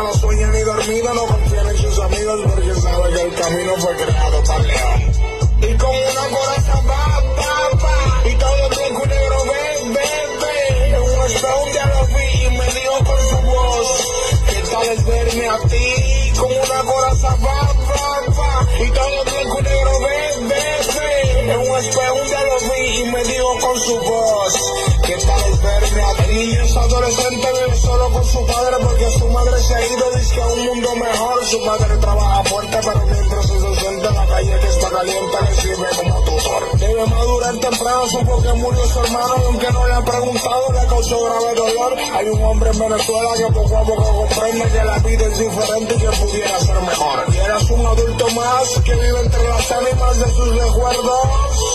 no sueña ni dormido, no confía en sus amigos porque sabe que el camino fue creado para el león. Y con una coraza va, y todo el blanco y negro ve, en un espejo un día lo vi y me dijo con su voz, ¿qué tal es verme a ti? Con una coraza va, y todo el blanco y negro ve, en un espejo un día lo vi y me dijo con su voz, ¿qué tal es verme a ti? Y ese adolescente vive solo con su padre porque su madre se ha ido, dice a un mundo mejor, su padre trabaja fuerte, pero mientras se siente en la calle que está caliente, le sirve como tutor. Debe madurar temprano, supo que murió su hermano, y aunque no le han preguntado, le causó grave dolor. Hay un hombre en Venezuela que poco a poco comprende que la vida es diferente y que pudiera ser mejor. Y eres un adulto más que vive entre las ánimas de sus recuerdos.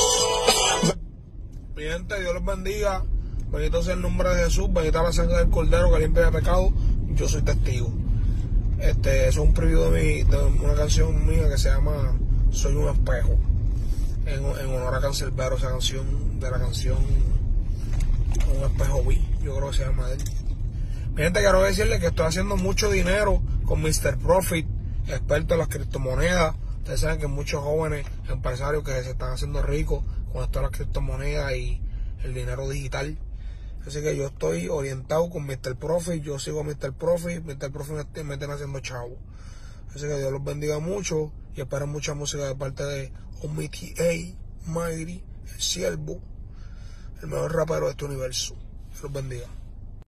Mi gente, Dios los bendiga. Bendito sea el nombre de Jesús, bendita la sangre del Cordero que limpia el pecado. Yo soy testigo. Es un preview de una canción mía que se llama Soy un espejo, en honor a Cancerbero, esa canción de la canción Un espejo vi, yo creo que se llama él. Mi gente, quiero decirles que estoy haciendo mucho dinero con Mr. Profit, experto en las criptomonedas. Ustedes saben que muchos jóvenes empresarios que se están haciendo ricos con esto de las criptomonedas y el dinero digital. Así que yo estoy orientado con Mr. Profit, yo sigo a Mr. Profit me están haciendo chavo. Así que Dios los bendiga mucho y esperen mucha música de parte de Omiti A. Mighty, el siervo, el mejor rapero de este universo. Dios los bendiga.